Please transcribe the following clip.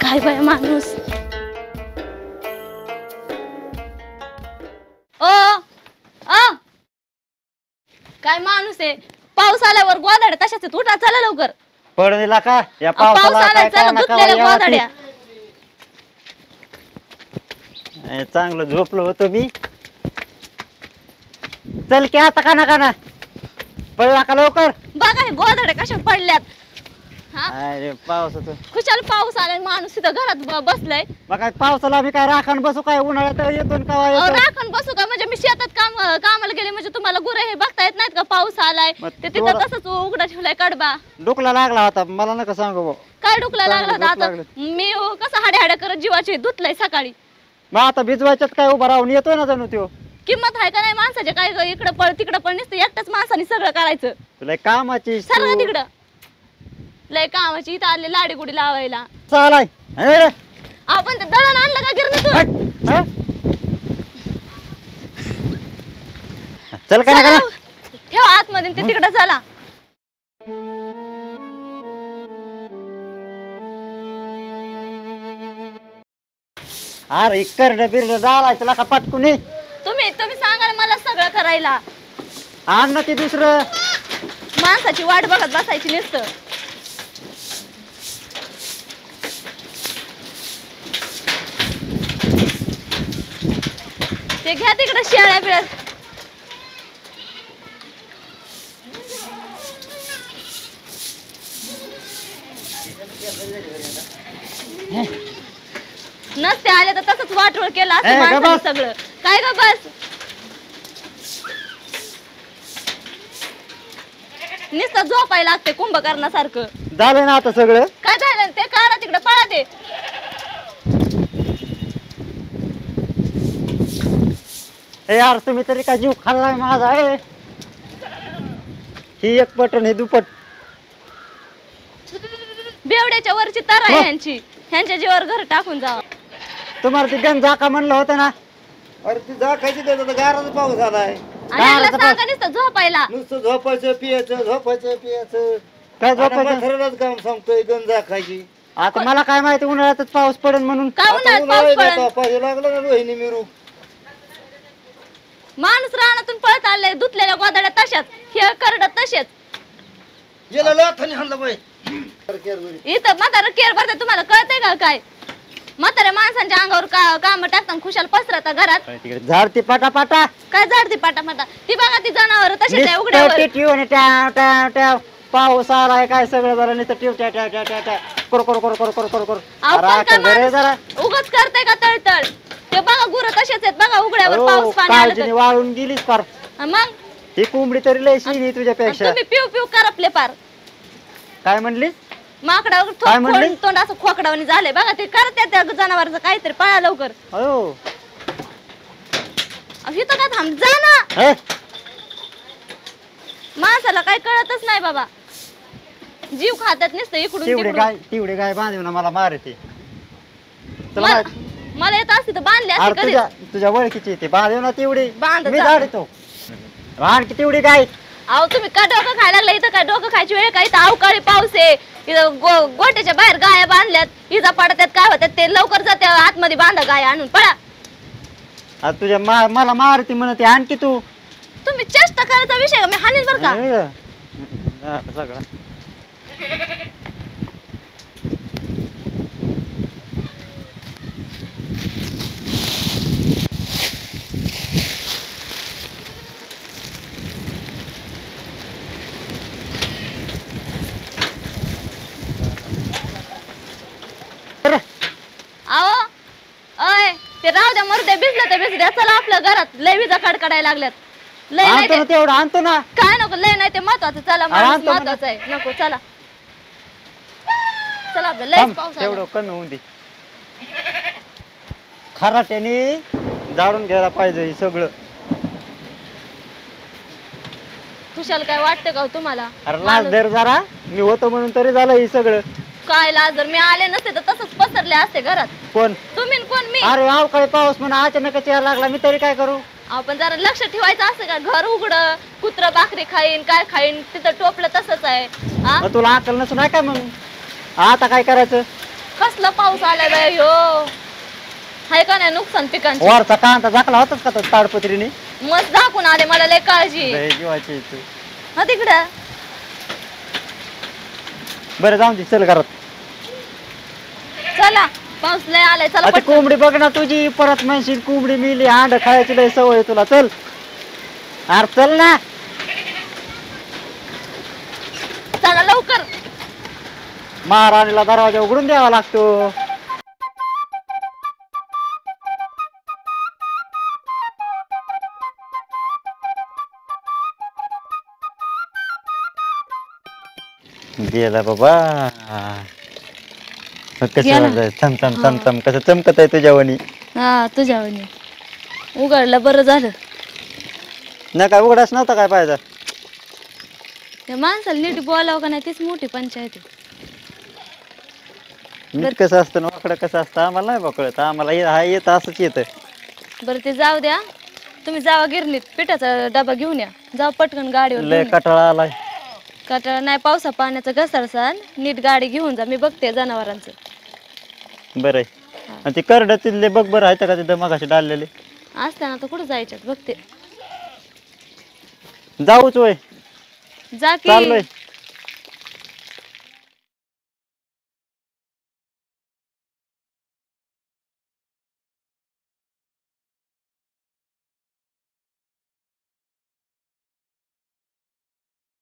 काय बाय माणूस ओ आ काय माणूस आहे पाऊस आल्यावर गोदाड्या तशाच आहेत उठा चला लवकर पडून दिला का या पाऊस पावसाला आलाय काय चला काना धुतलेल्या कावा गोदाड्या चांगलं झोपलो होतो मी चल की आता काना काना पडला का लवकर बघा हे गोदाड्या कशा पडल्यात हा अरे पावसाचं खुशाल पाऊस आलाय माणूस इथं घरात बसलाय मग काय पावसाला आम्ही काय राखण बसू काय उन्हाळ्यात येतो न कवा येतो राखण बसू का म्हणजे मी शेतात कामाला गेले म्हणजे तुम्हाला गुरे हे बघता येत नाहीत का पाऊस आलाय मग ते तिथं थोडं- तसंच उघडा ठेवलाय कडबा डुकला लागला होता मला नका सांगू भाऊ काय डुकला लागला होता चांगलं आता डुकलं मी कसं हाड्या हाड्या करत जीवाचे धुतलंय सकाळी मग आता भिजवायच्यात काय उभा राहून येतोय ना जणू त्यो किंमत आहे का नाही माणसाचे काय इकडं पळ तिकडं पळ नुसतं एकट्याच माणसाने सगळं करायचं तुला कामाची सगळं तिकडं लय कामाची इथं आले लाडी गुडी लावायला चालाय आपण ते दळण आणलं का गिरणीतून चल का ना ठेव आतमध्ये ते तिकडं चला अरे करड बिरड झालाय तुला का पटकून ये. तुम्ही सांगा मला सगळं करायला आण ना ते दुसरं माणसाची वाट बघत बसायची नुसतं ते घ्या तिकडे शेळ्या बिळ्या नसते आले तर तसंच वाटोळ केलं असं ग माणसाने बस. सगळं काय ग बस नुसतं झोपायला लागते कुंभकर्णासारखं झालं ना आता सगळं काय झालं ते काढा तिकडे पळा ते ए यार तुम्ही तरी काय जीव खाल्लाय माझा आहे ही एक पटन हे दुपट बेवड्याच्या वरची तारा आहे यांची ह्यांच्या जीवावर घर टाकून जावं तुम्हाला ती गंज जाका म्हणलं होतं ना अरे ती जाखायची त्याचा गाराचा पाऊस आलाय आणि यांना सांगा नुसतं झोपायला नुसतं झोपायचं पियाचं झोपायचं पियाचं काय झोपायचं खरंच काम सांगतोय गंज जाखायची आता मला काय माहिती उन्हाळ्यातच पाऊस पडेल म्हणून का उन्हाळ्यात पाऊस पडन लागलं ना रोहिणी मिरू माणूस रानातून पळत आले धुतलेल्या गोदाड्या तशाच हे करडत तसेच गेला लाथाने हाणलं बाई इथं म्हातारा केअर भरते तुम्हाला कळतंय का काय म्हाताऱ्या माणसांच्या अंगावर काम टाकताना खुशाल पसरता घरात तिकडे झाडती पाटा काय झाडती पाटा ती बघा ती जनावर तशीच आहे उघड्यावर पाऊस आलाय काय सगळं बरं नाही तर टिव ट्या ट्या ट्या ट्या ट्या कर कर कर कर कर कर कर अहो, पण काय अरे जरा उगाच करते का तळतळ ते बघा गुरं तसेच आहेत बघा उघड्यावर पाऊस पाणी आलं काळजीने तर. वाळून गेलीस फार मग ही कोंबडी तरी लय शिनी तुझ्यापेक्षा तुम्ही पिऊ पिऊ करपले पार काय म्हणलीस माकडावर काय म्हणली? तोंड असं खोकडावणी झाले बघा ते करते त्या जनावरचं काहीतरी पळा लवकर अयो इथं का थांब जा ना हे? माणसाला काही कळतच नाही बाबा जीव खातात नुसतं इकडून तिकडून. तेवढे गाय बांधून मला मारते तुला मला माहित- मला येत असते तर बांधले अरे असते कधी तुझ्या ओळखीची ते बांधव ना तेवढी बांध मी जा. झाडतो आणखी तेवढी गाय अहो तुम्ही का डोकं खायला लागला इथं काय डोकं खायची वेळ काय इथं अवकाळी पाऊस आहे इथं गोट्याच्या बाहेर गाया बांधल्यात इजा पडतात काय होतात ते लवकर जाते आतमध्ये बांधा गाया आणून पळा आता तुझ्या मला मारती म्हणते आणखी तू तुम्ही चेष्टा करायचा विषय का मी हानील बरं का सगळं अहो अय ते राहू द्या मरू द्या भिजलं ते भिजू द्या चला आपल्या घरात लय विजा कडकडायला लागल्यात लय नाही आणतो ते ना तेवढं आणतो ना काय नको लय नाही ते महत्वाचं चला माणूस आणतो ना. महत्वाचं आहे नको चला चला आपलं लय थांब, पाऊस तेवढं आला. कमी होऊन दे खराट्याने जाळून घ्यायला पाहिजे हे सगळं खुशाल काय वाटतं का हो तुम्हाला अरे लाज माणूस- धर जरा मी होतो म्हणून तरी झालं हे सगळं काय लाज जर मी आले नसते तर तसंच पसरले असते घरात कोण तुम्ही न कोण मी अरे अवकाळी पाऊस म्हणा अचानकच यायला लागला मी तरी काय करू आपण जरा लक्ष ठेवायचं असतं का घर उघड कुत्र बाकरी खाईन काय खाईन तिथं टोपलं तसंच आहे हा मग तुला अकल नसून आहे काय मग आता काय करायचं कसला पाऊस आलाय बाय ह्यो हाय का नाही नुकसान पिकांचे वरचा कांदा झाकला होताच का तो ताडपत्रीने मस्त दाखवून आले मला लय काळजी लय जीवाची आहे तू. हा तिकडं बरं जाऊन दे चल घरात चला पाऊस लय आलाय चला आता पटकन. कोंबडी बघ ना तुझी परत म्हणशील कोंबडी मिली अंड खायची लय सवय आहे तुला चल अरे चल ना चला लवकर महाराणीला दरवाजा उघडून द्यावा लागतो गेला बाबा कसं गेला. वाजतंय? चम चम चम चम कसं चमकत आहे तुझ्या वणी हा तुझ्या उघडलं बरं झालं नाही काय उघडाच नव्हता काय पाहिजे त्या माणसाला नीट बोलावं का नाही तीच मोठी पंचायत आहे. नीट कसं असतं ना वाकडं कसं असतं आम्हाला नाही बकळत आम्हाला हा येत असंच येतं बरं ते जाऊ द्या तुम्ही जावा गिरणीत पिठाचा डबा घेऊन या जाऊ पटकन गाडीवर लय घेऊन या. कटाळा आलाय कटाळा नाही पावसा पाण्याचं घसरसान नीट गाडी घेऊन जा मी बघते जनावरांचं बरं आहे आणि ते करड तिथले बघ बरं आहे का तिथं मगाशी डाललेले असताना तर कुठं जायच्यात बघते जाऊच वय जा की चाललोय